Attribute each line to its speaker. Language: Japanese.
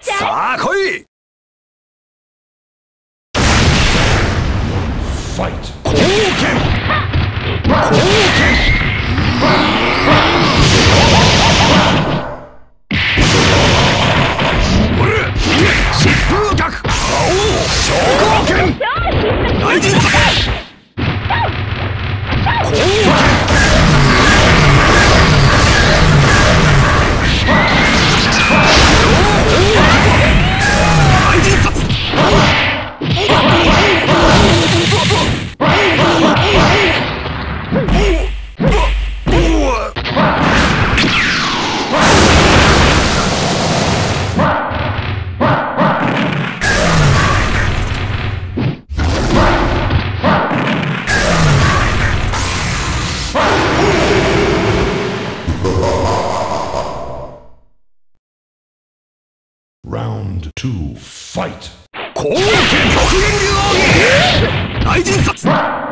Speaker 1: ちゃえ。
Speaker 2: さあ来い。ファイト。貢献。貢献。疾風脚。昇降拳。雷神作。貢献。Round 2 Fight 攻撃極限流奥義雷神殺